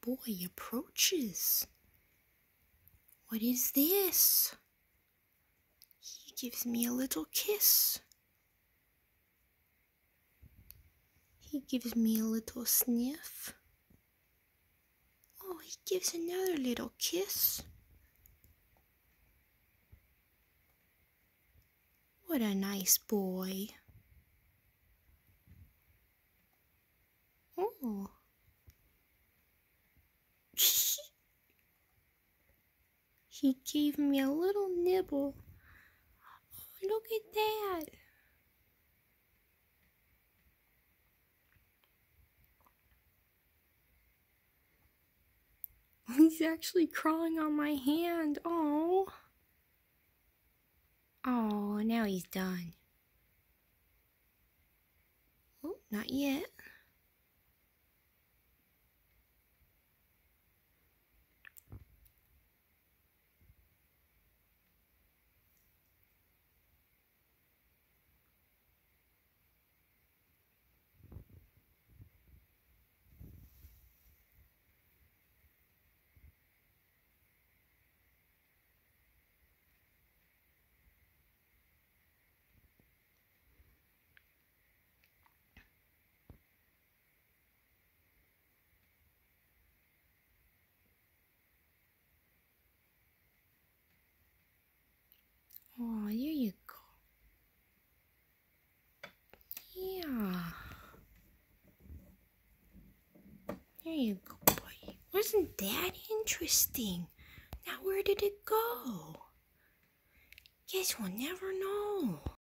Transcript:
boy approaches. What is this? He gives me a little kiss. He gives me a little sniff. Oh, he gives another little kiss. What a nice boy. Oh. He gave me a little nibble. Oh, look at that. He's actually crawling on my hand. Oh. Oh, now he's done. Oh, not yet. Oh, there you go. Yeah. There you go, boy. Wasn't that interesting? Now where did it go? Guess we'll never know.